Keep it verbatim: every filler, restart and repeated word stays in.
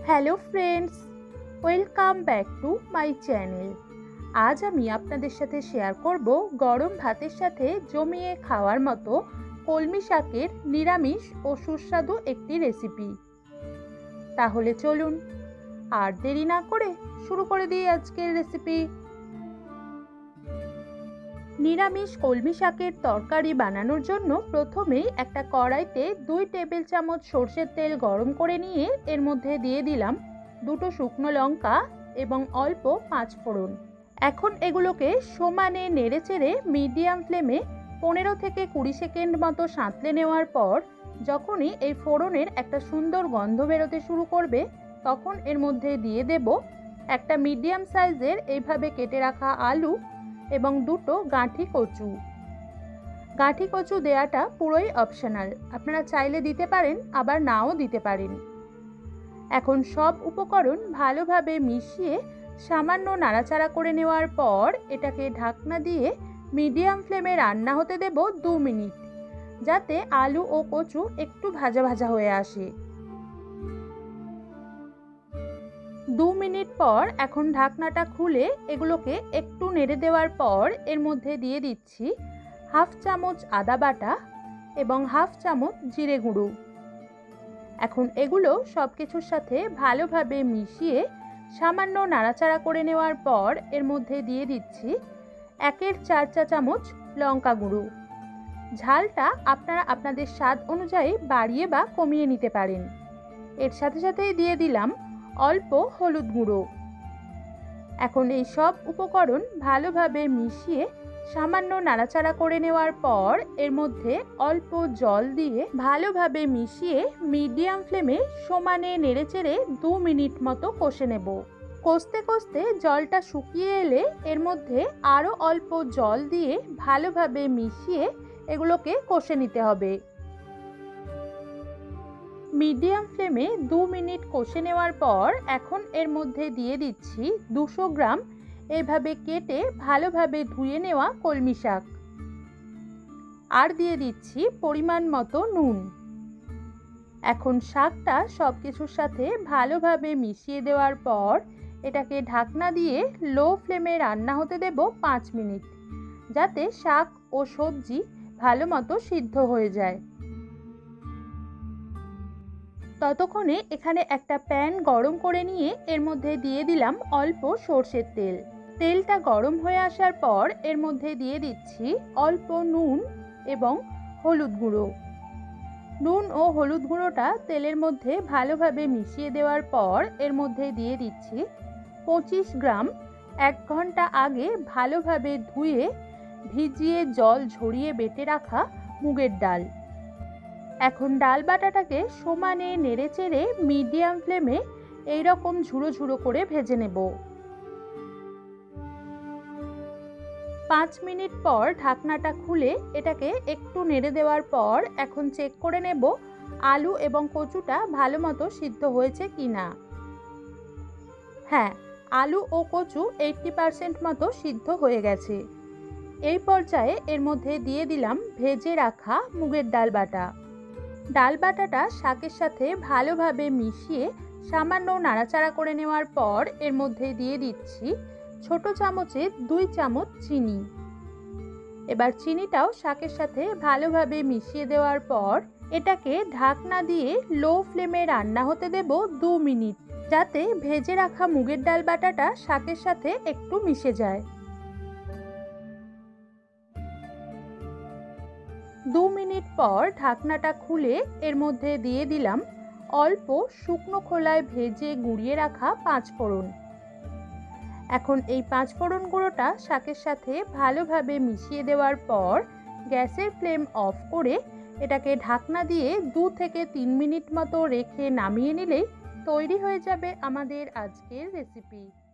Hello friends, welcome back to my channel. আজ আমি আপনাদের সাথে শেয়ার করব গরম ভাতের সাথে জমিয়ে খাওয়ার মতো কলমি শাকের নিরামিষ ও সুস্বাদু একটি রেসিপি। তাহলে চলুন আর দেরি না করে শুরু করে দিই আজকের রেসিপি। নিরামিষ কলমি শাকের তরকারি বানানোর জন্য প্রথমেই একটা কড়াইতে দুই টেবিল চামচ সরষের তেল গরম করে নিয়ে এর মধ্যে দিয়ে দিলাম দুটো শুকনো লঙ্কা এবং অল্প পাঁচ ফোড়ন। এখন এগুলোকে সমানে নেড়েচেড়ে মিডিয়াম ফ্লেমে পনেরো থেকে কুড়ি সেকেন্ড মতো সাঁতলে নেওয়ার পর যখনই এই ফোড়নের একটা সুন্দর গন্ধ বেরোতে শুরু করবে তখন এর মধ্যে দিয়ে দেব একটা মিডিয়াম সাইজের এইভাবে কেটে রাখা আলু এবং দুটো গাঁঠি কচু। গাঁঠি কচু দেওয়াটা পুরোই অপশনাল, আপনারা চাইলে দিতে পারেন আবার নাও দিতে পারেন। এখন সব উপকরণ ভালোভাবে মিশিয়ে সামান্য নাড়াচাড়া করে নেওয়ার পর এটাকে ঢাকনা দিয়ে মিডিয়াম ফ্লেমে রান্না হতে দেব দু মিনিট, যাতে আলু ও কচু একটু ভাজা ভাজা হয়ে আসে। দু মিনিট পর এখন ঢাকনাটা খুলে এগুলোকে একটু নেড়ে দেওয়ার পর এর মধ্যে দিয়ে দিচ্ছি হাফ চামচ আদা বাটা এবং হাফ চামচ জিরে গুঁড়ো। এখন এগুলো সব কিছুর সাথে ভালোভাবে মিশিয়ে সামান্য নাড়াচাড়া করে নেওয়ার পর এর মধ্যে দিয়ে দিচ্ছি একের চার চা চামচ লঙ্কা গুঁড়ো। ঝালটা আপনারা আপনাদের স্বাদ অনুযায়ী বাড়িয়ে বা কমিয়ে নিতে পারেন। এর সাথে সাথেই দিয়ে দিলাম অল্প হলুদ গুঁড়ো। এখন এই সব উপকরণ ভালোভাবে মিশিয়ে সামান্য নাড়াচাড়া করে নেওয়ার পর এর মধ্যে অল্প জল দিয়ে ভালোভাবে মিশিয়ে মিডিয়াম ফ্লেমে সমানে নেড়েচেড়ে দু মিনিট মতো কষে নেব। কষতে কষতে জলটা শুকিয়ে এলে এর মধ্যে আরও অল্প জল দিয়ে ভালোভাবে মিশিয়ে এগুলোকে কষে নিতে হবে। মিডিয়াম ফ্লেমে দু মিনিট কষে নেওয়ার পর এখন এর মধ্যে দিয়ে দিচ্ছি দুশো গ্রাম এইভাবে কেটে ভালোভাবে ধুয়ে নেওয়া কলমি শাক, আর দিয়ে দিচ্ছি পরিমাণ মতো নুন। এখন শাকটা সব কিছুর সাথে ভালোভাবে মিশিয়ে দেওয়ার পর এটাকে ঢাকনা দিয়ে লো ফ্লেমে রান্না হতে দেব পাঁচ মিনিট, যাতে শাক ও সবজি ভালো মতো সিদ্ধ হয়ে যায়। ততক্ষণে এখানে একটা প্যান গরম করে নিয়ে এর মধ্যে দিয়ে দিলাম অল্প সরষের তেল। তেলটা গরম হয়ে আসার পর এর মধ্যে দিয়ে দিচ্ছি অল্প নুন এবং হলুদ গুঁড়ো। নুন ও হলুদ গুঁড়োটা তেলের মধ্যে ভালোভাবে মিশিয়ে দেওয়ার পর এর মধ্যে দিয়ে দিচ্ছি পঁচিশ গ্রাম এক ঘন্টা আগে ভালোভাবে ধুয়ে ভিজিয়ে জল ঝরিয়ে বেটে রাখা মুগের ডাল। এখন ডাল বাটাটাকে সমানে নেড়েচেড়ে মিডিয়াম ফ্লেমে এইরকম ঝুড়ো ঝুড়ো করে ভেজে নেব। পাঁচ মিনিট পর ঢাকনাটা খুলে এটাকে একটু নেড়ে দেওয়ার পর এখন চেক করে নেব আলু এবং কচুটা ভালো মতো সিদ্ধ হয়েছে কিনা। হ্যাঁ, আলু ও কচু এইট্টি পার্সেন্ট মতো সিদ্ধ হয়ে গেছে। এই পর্যায়ে এর মধ্যে দিয়ে দিলাম ভেজে রাখা মুগের ডাল বাটা। ডাল বাটাটা শাকের সাথে ভালোভাবে মিশিয়ে সামান্য নাড়াচাড়া করে নেওয়ার পর এর মধ্যে দিয়ে দিচ্ছি ছোট চামচে দুই চামচ চিনি। এবার চিনিটাও শাকের সাথে ভালোভাবে মিশিয়ে দেওয়ার পর এটাকে ঢাকনা দিয়ে লো ফ্লেমে রান্না হতে দেব দু মিনিট, যাতে ভেজে রাখা মুগের ডাল বাটাটা শাকের সাথে একটু মিশে যায়। দু মিনিট পর ঢাকনাটা খুলে এর মধ্যে দিয়ে দিলাম অল্প শুকনো খোলায় ভেজে গুঁড়িয়ে রাখা পাঁচ ফোড়ন। এখন এই পাঁচ ফোড়ন গুঁড়োটা শাকের সাথে ভালোভাবে মিশিয়ে দেওয়ার পর গ্যাসের ফ্লেম অফ করে এটাকে ঢাকনা দিয়ে দু থেকে তিন মিনিট মতো রেখে নামিয়ে নিলেই তৈরি হয়ে যাবে আমাদের আজকের রেসিপি।